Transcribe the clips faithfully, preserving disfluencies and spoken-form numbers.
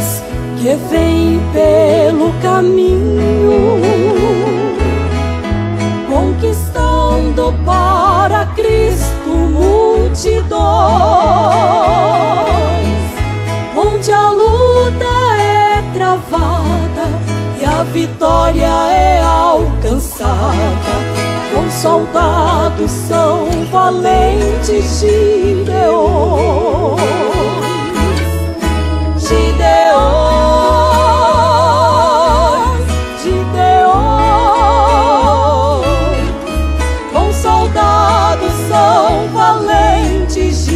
aqueles que vêm pelo caminho, conquistando para Cristo multidões, onde a luta é travada e a vitória é alcançada. Com soldados são valentes Gideões, Gideões, Gideões. Com soldados são valentes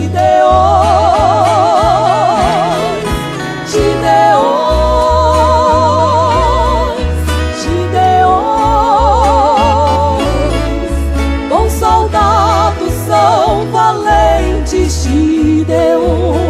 Gideões, Gideões, Gideões. Com soldados são valentes Gideões.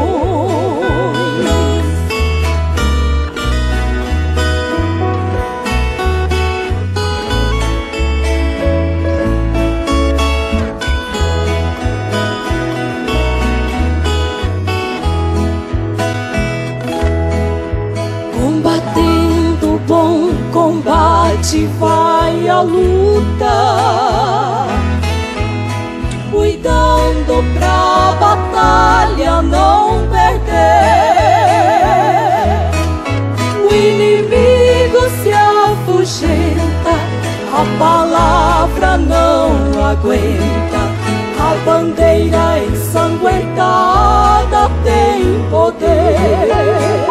Combatendo o bom combate vai a luta, cuidando pra batalha não perder. O inimigo se afugenta, a palavra não aguenta, a bandeira ensanguentada tem poder.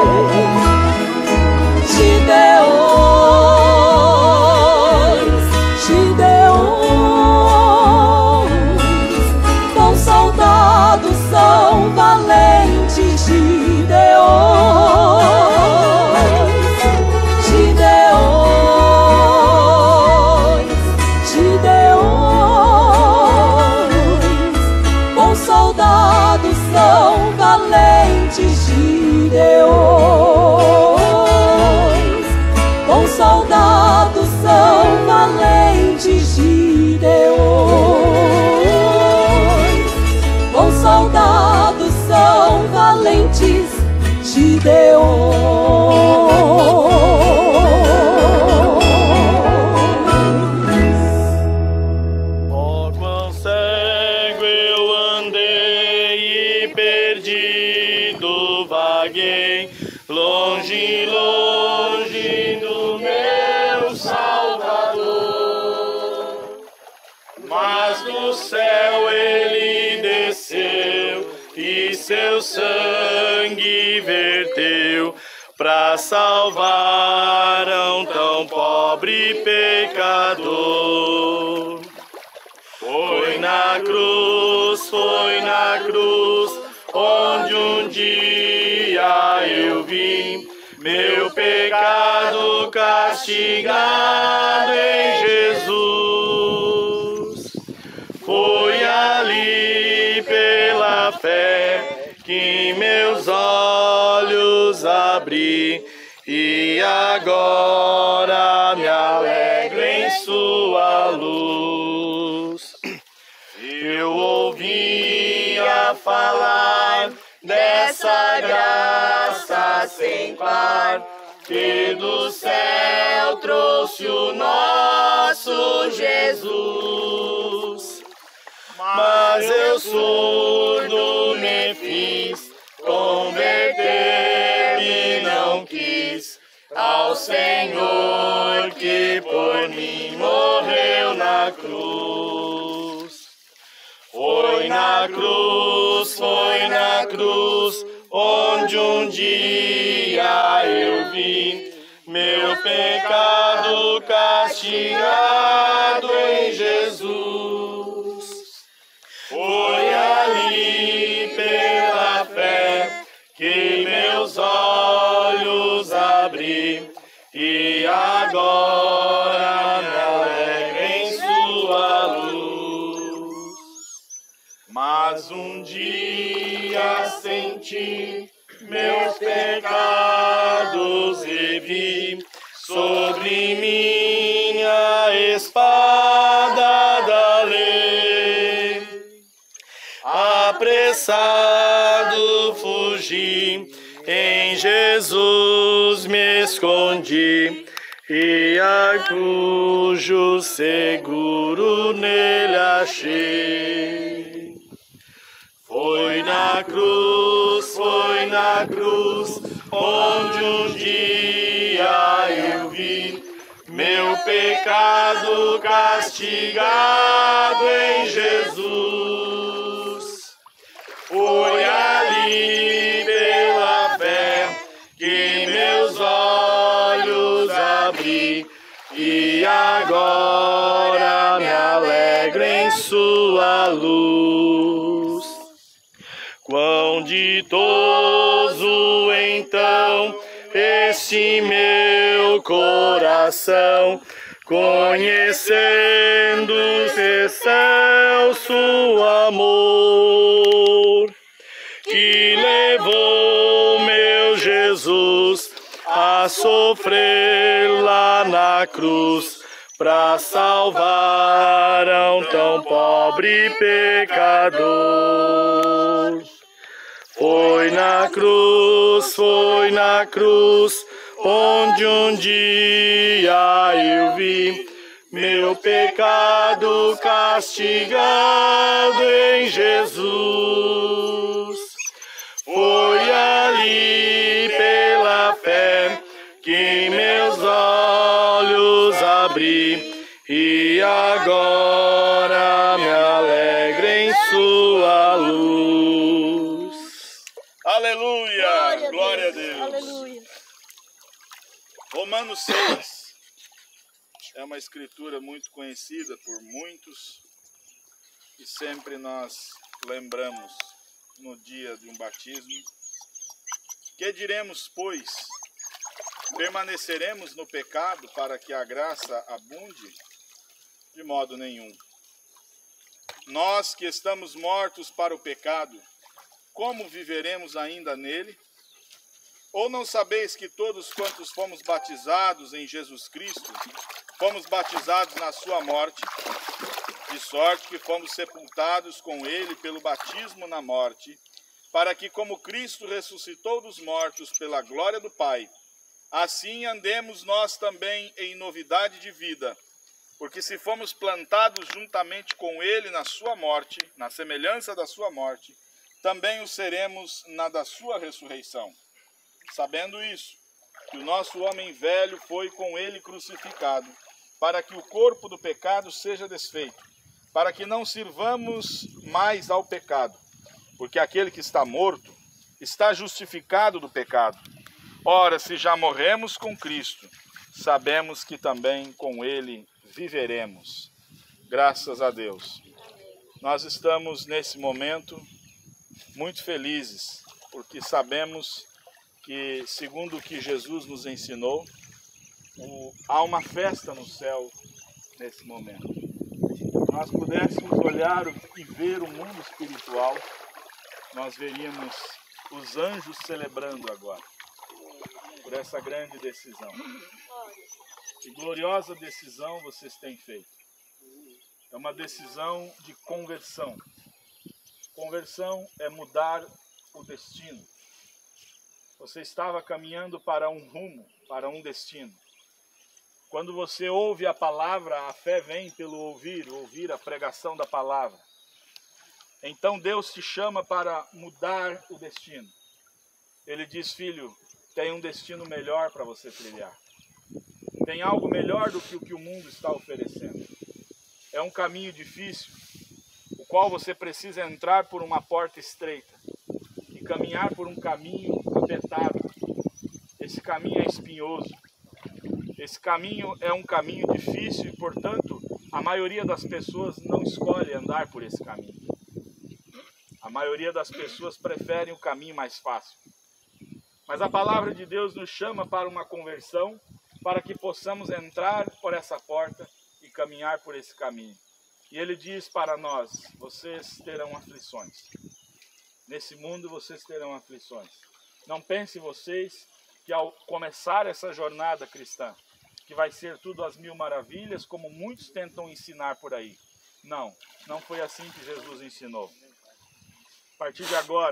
Gideões, Gideões. Com soldados são valentes Gideões, Gideões, Gideões. Com soldados são valentes Gideões, com soldados são valentes Gideões, com soldados são valentes Gideões. Oh, quão cego eu andei e perdido vaguei, longe, longe do meu Salvador. Mas do céu ele desceu e seu sangue verteu pra salvar um tão pobre pecador. Foi na cruz, foi na cruz, onde um dia eu vim meu pecado castigado em Jesus. Foi ali pela fé que meus olhos abri e agora me alegro em sua luz. Eu ouvia falar dessa graça sem par, que do céu trouxe o nosso Jesus. Mas eu surdo me fiz, converter-me não quis ao Senhor que por mim morreu na cruz. Foi na cruz, foi na cruz, onde um dia eu vi meu pecado castigado em Jesus. Foi ali pela fé que meus olhos abri e agora me alegro em sua luz. Mas um dia senti meus pecados e vi sobre minha espada da lei. Apressado fugi em Jesus me escondi, e a cujo seguro nele achei. Foi na cruz, foi na cruz, onde um dia eu vi meu pecado castigado em Jesus. Foi ali pela fé que meus olhos abri, e agora me alegro em sua luz. Quão ditoso então este meu coração, conhecendo excelso amor, que levou meu Jesus a sofrer lá na cruz, para salvar a um tão pobre pecador. Foi na cruz, foi na cruz, onde um dia eu vi meu pecado castigado em Jesus. Foi ali pela fé que meus olhos abri, e agora me alegro em sua luz. Aleluia! Glória, Glória a Deus! Aleluia! Romanos seis é uma escritura muito conhecida por muitos e sempre nós lembramos no dia de um batismo. Que diremos, pois? Permaneceremos no pecado para que a graça abunde? De modo nenhum. Nós que estamos mortos para o pecado, como viveremos ainda nele? Ou não sabeis que todos quantos fomos batizados em Jesus Cristo, fomos batizados na sua morte, de sorte que fomos sepultados com ele pelo batismo na morte, para que, como Cristo ressuscitou dos mortos pela glória do Pai, assim andemos nós também em novidade de vida. Porque se fomos plantados juntamente com ele na sua morte, na semelhança da sua morte, também o seremos na da sua ressurreição. Sabendo isso, que o nosso homem velho foi com ele crucificado, para que o corpo do pecado seja desfeito, para que não sirvamos mais ao pecado, porque aquele que está morto está justificado do pecado. Ora, se já morremos com Cristo, sabemos que também com ele viveremos. Graças a Deus. Nós estamos nesse momento muito felizes, porque sabemos que, segundo o que Jesus nos ensinou, o, há uma festa no céu nesse momento. Se nós pudéssemos olhar e ver o mundo espiritual, nós veríamos os anjos celebrando agora, por essa grande decisão. Que gloriosa decisão vocês têm feito. É uma decisão de conversão. Conversão é mudar o destino. Você estava caminhando para um rumo, para um destino. Quando você ouve a palavra, a fé vem pelo ouvir, ouvir a pregação da palavra. Então Deus te chama para mudar o destino. Ele diz, filho, tem um destino melhor para você trilhar. Tem algo melhor do que o que o mundo está oferecendo. É um caminho difícil, o qual você precisa entrar por uma porta estreita e caminhar por um caminho apertado. Esse caminho é espinhoso. Esse caminho é um caminho difícil e, portanto, a maioria das pessoas não escolhe andar por esse caminho. A maioria das pessoas preferem o caminho mais fácil. Mas a palavra de Deus nos chama para uma conversão, para que possamos entrar por essa porta e caminhar por esse caminho. E ele diz para nós, vocês terão aflições. Nesse mundo vocês terão aflições. Não pensem vocês que ao começar essa jornada cristã, que vai ser tudo às mil maravilhas, como muitos tentam ensinar por aí. Não, não foi assim que Jesus ensinou. A partir de agora,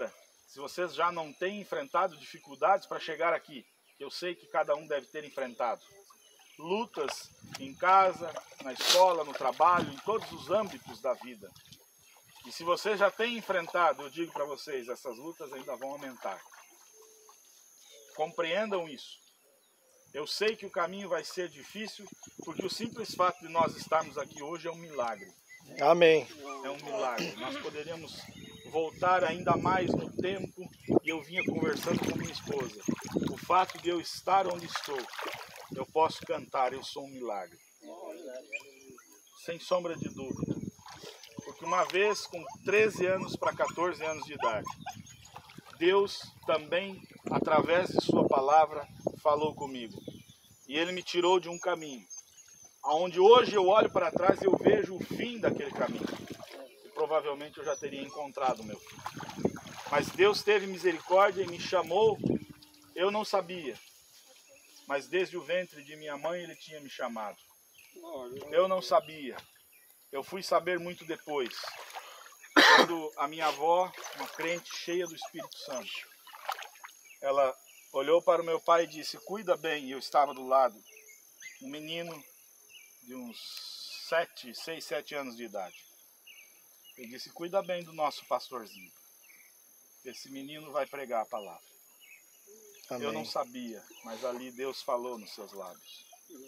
se vocês já não têm enfrentado dificuldades para chegar aqui, eu sei que cada um deve ter enfrentado lutas em casa, na escola, no trabalho, em todos os âmbitos da vida. E se você já tem enfrentado, eu digo para vocês, essas lutas ainda vão aumentar. Compreendam isso. Eu sei que o caminho vai ser difícil, porque o simples fato de nós estarmos aqui hoje é um milagre. Amém. É um milagre. Nós poderíamos voltar ainda mais no tempo, e eu vinha conversando com minha esposa. O fato de eu estar onde estou, eu posso cantar, eu sou um milagre. Sem sombra de dúvida. Porque uma vez, com treze anos para quatorze anos de idade, Deus também, através de sua palavra, falou comigo. E Ele me tirou de um caminho, onde hoje eu olho para trás e eu vejo o fim daquele caminho. E provavelmente eu já teria encontrado o meu fim. Mas Deus teve misericórdia e me chamou, eu não sabia. Mas desde o ventre de minha mãe Ele tinha me chamado. Eu não sabia. Eu fui saber muito depois. Quando a minha avó, uma crente cheia do Espírito Santo, ela olhou para o meu pai e disse, cuida bem, e eu estava do lado. Um menino de uns sete, seis, sete anos de idade. Ele disse, cuida bem do nosso pastorzinho. Esse menino vai pregar a palavra. Amém. Eu não sabia, mas ali Deus falou nos seus lábios.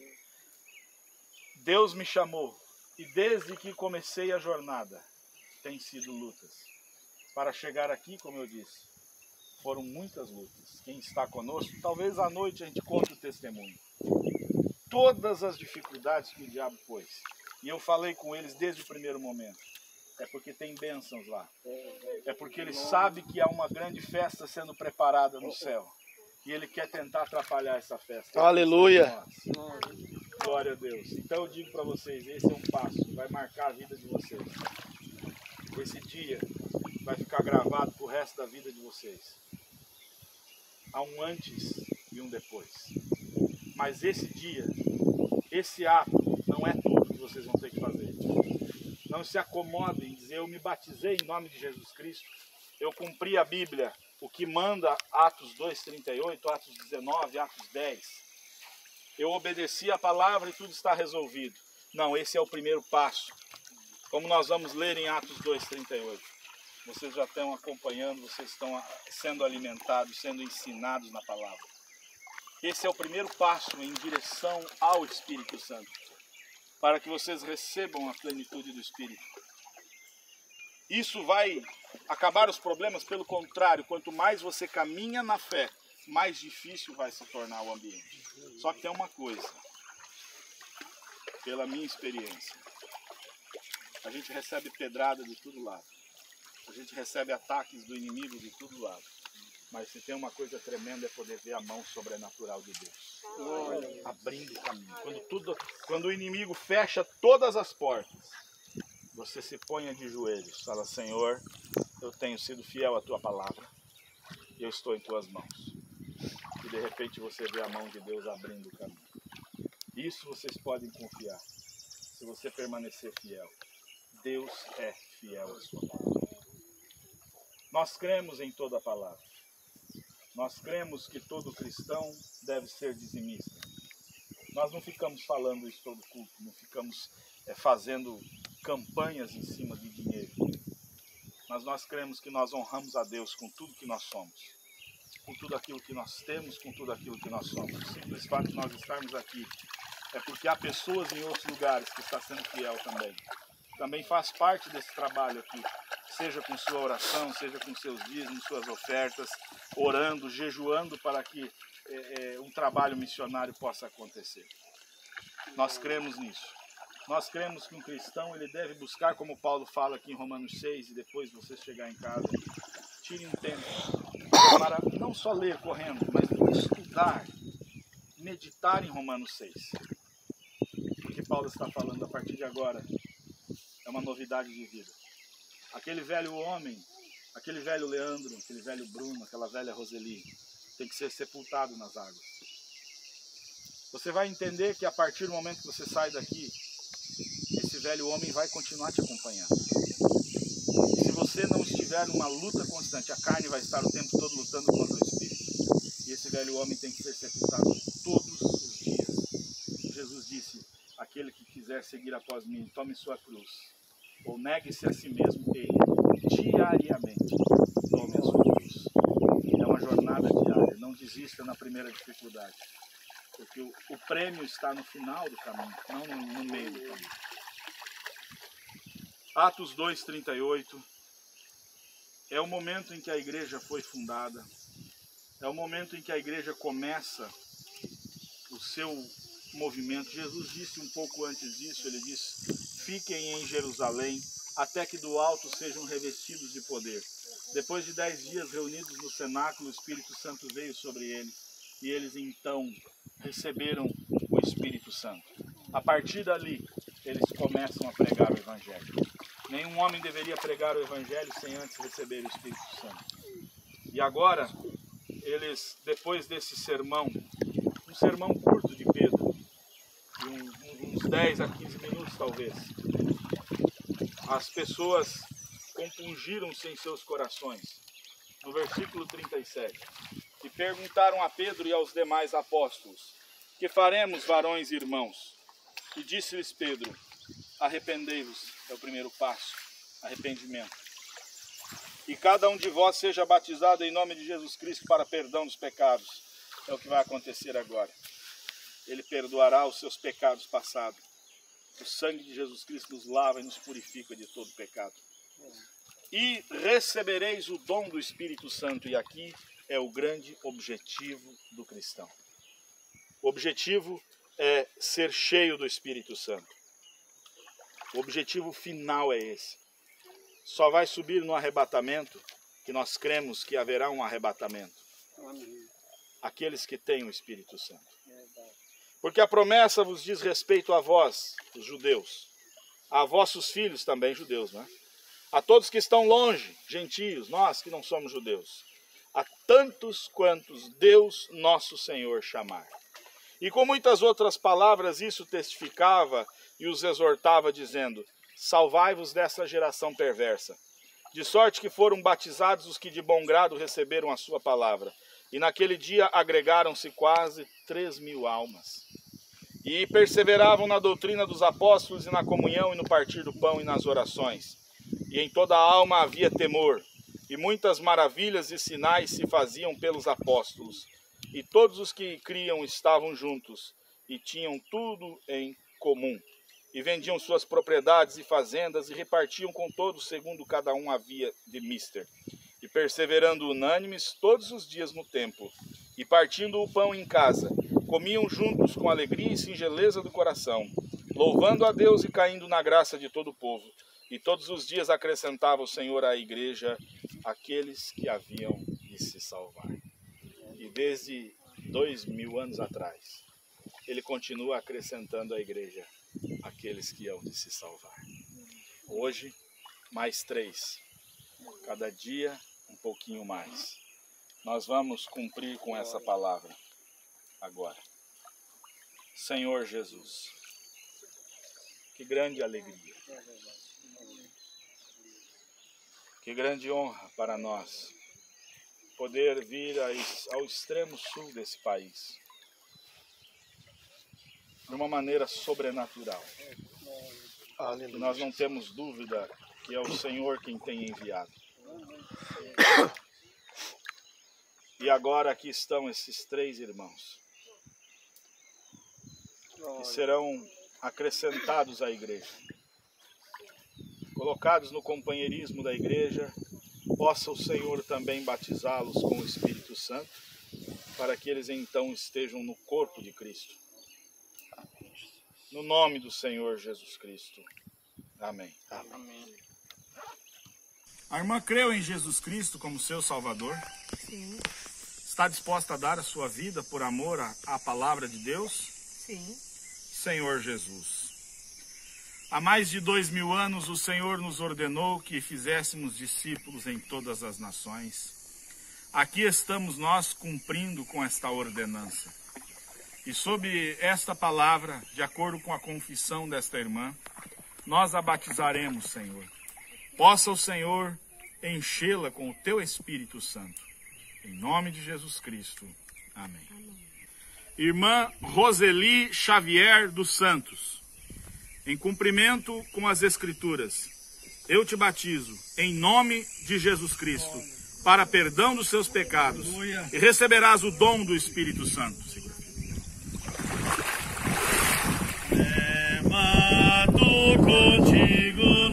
Deus me chamou, e desde que comecei a jornada, tem sido lutas. Para chegar aqui, como eu disse, foram muitas lutas. Quem está conosco, talvez à noite a gente conte o testemunho. Todas as dificuldades que o diabo pôs. E eu falei com eles desde o primeiro momento. É porque tem bênçãos lá. É porque ele sabe que há uma grande festa sendo preparada no céu. E ele quer tentar atrapalhar essa festa. Aleluia! Glória a Deus. Então eu digo para vocês, esse é um passo, vai marcar a vida de vocês. Esse dia vai ficar gravado pro resto da vida de vocês. Há um antes e um depois. Mas esse dia, esse ato, não é tudo que vocês vão ter que fazer. Não se acomodem em dizer, eu me batizei em nome de Jesus Cristo, eu cumpri a Bíblia, o que manda Atos dois, trinta e oito, Atos dezenove, Atos dez. Eu obedeci a palavra e tudo está resolvido. Não, esse é o primeiro passo. Como nós vamos ler em Atos dois, trinta e oito. Vocês já estão acompanhando, vocês estão sendo alimentados, sendo ensinados na palavra. Esse é o primeiro passo em direção ao Espírito Santo, para que vocês recebam a plenitude do Espírito. Isso vai acabar os problemas, pelo contrário, quanto mais você caminha na fé, mais difícil vai se tornar o ambiente. Só que tem uma coisa, pela minha experiência, a gente recebe pedrada de todo lado, a gente recebe ataques do inimigo de todo lado, mas se tem uma coisa tremenda é poder ver a mão sobrenatural de Deus, abrindo o caminho. Quando, tudo, quando o inimigo fecha todas as portas, você se ponha de joelhos, fala, Senhor, eu tenho sido fiel à tua palavra, e eu estou em tuas mãos. E de repente você vê a mão de Deus abrindo o caminho. Isso vocês podem confiar, se você permanecer fiel. Deus é fiel à sua palavra. Nós cremos em toda a palavra. Nós cremos que todo cristão deve ser dizimista. Nós não ficamos falando isso todo culto, não ficamos é, fazendo campanhas em cima de dinheiro. Mas nós cremos que nós honramos a Deus com tudo que nós somos. Com tudo aquilo que nós temos, com tudo aquilo que nós somos. O simples fato de nós estarmos aqui é porque há pessoas em outros lugares que estão sendo fiel também. Também faz parte desse trabalho aqui, seja com sua oração, seja com seus dízimos, suas ofertas, orando, jejuando para que é, é, um trabalho missionário possa acontecer. Nós cremos nisso. Nós cremos que um cristão ele deve buscar, como Paulo fala aqui em Romanos seis, e depois você chegar em casa, tire um tempo para não só ler correndo, mas estudar, meditar em Romanos seis. O que Paulo está falando a partir de agora é uma novidade de vida. Aquele velho homem, aquele velho Leandro, aquele velho Bruno, aquela velha Roseli, tem que ser sepultado nas águas. Você vai entender que a partir do momento que você sai daqui, esse velho homem vai continuar te acompanhando. E se você você não estiver numa luta constante, a carne vai estar o tempo todo lutando contra o espírito. E esse velho homem tem que ser sepultado todos os dias. Jesus disse, aquele que quiser seguir após mim, tome sua cruz, ou negue-se a si mesmo e diariamente tome a sua cruz. É uma jornada diária, não desista na primeira dificuldade, porque o, o prêmio está no final do caminho, não no, no meio do caminho. Atos dois, trinta e oito, é o momento em que a igreja foi fundada, é o momento em que a igreja começa o seu movimento. Jesus disse um pouco antes disso, ele disse, fiquem em Jerusalém, até que do alto sejam revestidos de poder. Depois de dez dias reunidos no cenáculo, o Espírito Santo veio sobre eles, e eles então receberam o Espírito Santo. A partir dali, eles começam a pregar o Evangelho. Nenhum homem deveria pregar o Evangelho sem antes receber o Espírito Santo. E agora, eles, depois desse sermão, um sermão curto de Pedro, de um, uns dez a quinze minutos talvez, as pessoas compungiram-se em seus corações. No versículo trinta e sete, e perguntaram a Pedro e aos demais apóstolos, que faremos, varões e irmãos? E disse-lhes Pedro, arrependei-vos, é o primeiro passo, arrependimento. E cada um de vós seja batizado em nome de Jesus Cristo para perdão dos pecados. É o que vai acontecer agora. Ele perdoará os seus pecados passados. O sangue de Jesus Cristo nos lava e nos purifica de todo pecado. E recebereis o dom do Espírito Santo. E aqui é o grande objetivo do cristão. O objetivo é ser cheio do Espírito Santo. O objetivo final é esse. Só vai subir no arrebatamento, que nós cremos que haverá um arrebatamento. Aqueles que têm o Espírito Santo. Porque a promessa vos diz respeito a vós, os judeus, a vossos filhos também judeus, né? A todos que estão longe, gentios, nós que não somos judeus, a tantos quantos Deus nosso Senhor chamar. E com muitas outras palavras isso testificava e os exortava, dizendo, salvai-vos dessa geração perversa. De sorte que foram batizados os que de bom grado receberam a sua palavra. E naquele dia agregaram-se quase três mil almas. E perseveravam na doutrina dos apóstolos e na comunhão e no partir do pão e nas orações. E em toda a alma havia temor. E muitas maravilhas e sinais se faziam pelos apóstolos. E todos os que criam estavam juntos e tinham tudo em comum. E vendiam suas propriedades e fazendas e repartiam com todos segundo cada um havia de mister. E perseverando unânimes todos os dias no templo, e partindo o pão em casa, comiam juntos com alegria e singeleza do coração, louvando a Deus e caindo na graça de todo o povo. E todos os dias acrescentava o Senhor à igreja aqueles que haviam de se salvar. E desde dois mil anos atrás, ele continua acrescentando à igreja aqueles que hão de se salvar. Hoje, mais três. Cada dia, um pouquinho mais. Nós vamos cumprir com essa palavra agora. Senhor Jesus, que grande alegria, que grande honra para nós poder vir ao extremo sul desse país de uma maneira sobrenatural. Nós não temos dúvida que é o Senhor quem tem enviado. E agora aqui estão esses três irmãos que serão acrescentados à igreja, colocados no companheirismo da igreja. Possa o Senhor também batizá-los com o Espírito Santo, para que eles então estejam no corpo de Cristo. No nome do Senhor Jesus Cristo. Amém. Amém. A irmã creu em Jesus Cristo como seu Salvador? Sim. Está disposta a dar a sua vida por amor à, à palavra de Deus? Sim. Senhor Jesus, há mais de dois mil anos o Senhor nos ordenou que fizéssemos discípulos em todas as nações. Aqui estamos nós cumprindo com esta ordenança. E sob esta palavra, de acordo com a confissão desta irmã, nós a batizaremos, Senhor. Possa o Senhor enchê-la com o teu Espírito Santo. Em nome de Jesus Cristo. Amém. Amém. Irmã Roseli Xavier dos Santos, em cumprimento com as Escrituras, eu te batizo em nome de Jesus Cristo, para perdão dos seus pecados, e receberás o dom do Espírito Santo. Levanto contigo o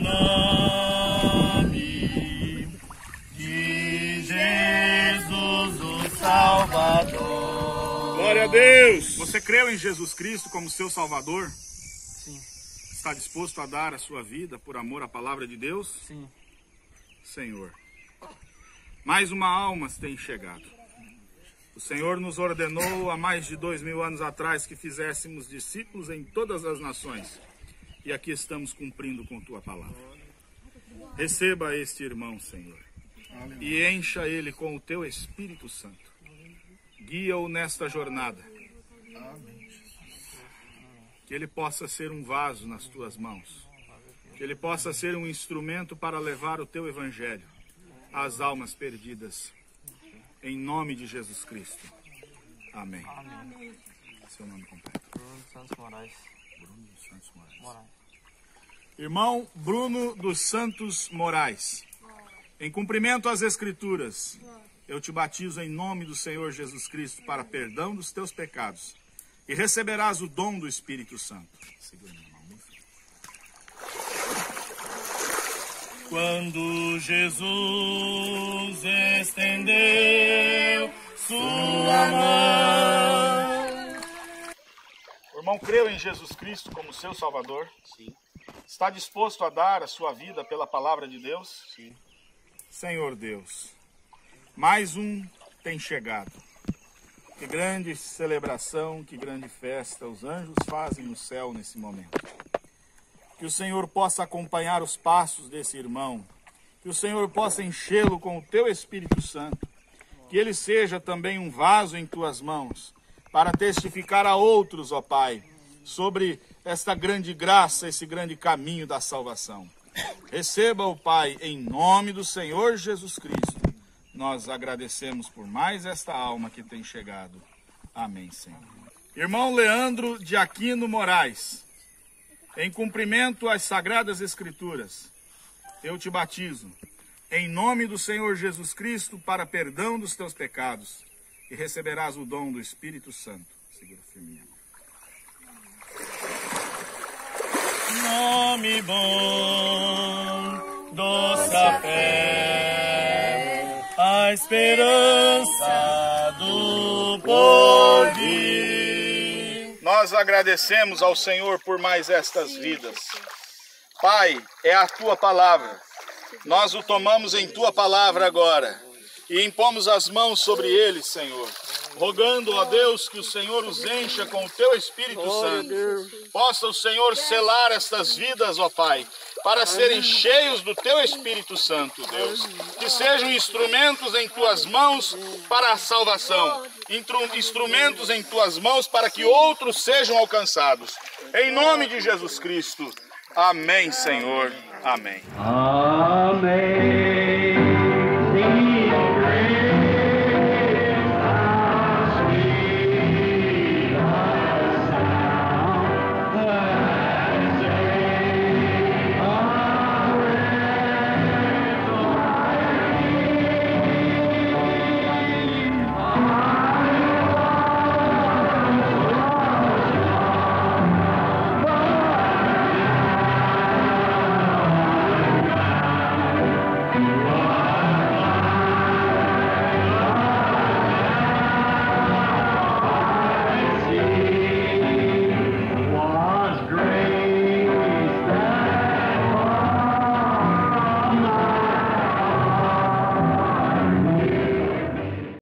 nome de Jesus, o Salvador. Glória a Deus! Você creu em Jesus Cristo como seu Salvador? Sim. Está disposto a dar a sua vida por amor à palavra de Deus? Sim. Senhor, mais uma alma tem chegado. O Senhor nos ordenou há mais de dois mil anos atrás que fizéssemos discípulos em todas as nações. E aqui estamos cumprindo com tua palavra. Receba este irmão, Senhor, e encha ele com o teu Espírito Santo. Guia-o nesta jornada. Que ele possa ser um vaso nas tuas mãos. Que ele possa ser um instrumento para levar o teu evangelho às almas perdidas. Em nome de Jesus Cristo. Amém. Amém. Seu nome completo. Bruno Santos Moraes. Bruno dos Santos Moraes. Moraes. Irmão Bruno dos Santos Moraes, em cumprimento às Escrituras, eu te batizo em nome do Senhor Jesus Cristo para perdão dos teus pecados e receberás o dom do Espírito Santo. Segura minha mão. Quando Jesus estendeu sua mão. O irmão creu em Jesus Cristo como seu Salvador? Sim. Está disposto a dar a sua vida pela palavra de Deus? Sim. Senhor Deus, mais um tem chegado. Que grande celebração, que grande festa os anjos fazem no céu nesse momento. Que o Senhor possa acompanhar os passos desse irmão. Que o Senhor possa enchê-lo com o teu Espírito Santo. Que ele seja também um vaso em tuas mãos, para testificar a outros, ó Pai, sobre esta grande graça, esse grande caminho da salvação. Receba, ó Pai, em nome do Senhor Jesus Cristo. Nós agradecemos por mais esta alma que tem chegado. Amém, Senhor. Irmão Leandro de Aquino Moraes, em cumprimento às Sagradas Escrituras, eu te batizo em nome do Senhor Jesus Cristo para perdão dos teus pecados e receberás o dom do Espírito Santo. Segura firme. Nome bom, doce a fé, a esperança do porvir. Nós agradecemos ao Senhor por mais estas vidas. Pai, é a tua palavra. Nós o tomamos em tua palavra agora e impomos as mãos sobre eles, Senhor, rogando, ó Deus, que o Senhor os encha com o teu Espírito Santo. Possa o Senhor selar estas vidas, ó Pai, para serem cheios do teu Espírito Santo, Deus. Que sejam instrumentos em tuas mãos para a salvação, instrumentos em tuas mãos para que outros sejam alcançados. Em nome de Jesus Cristo. Amém, Senhor. Amém. Amém.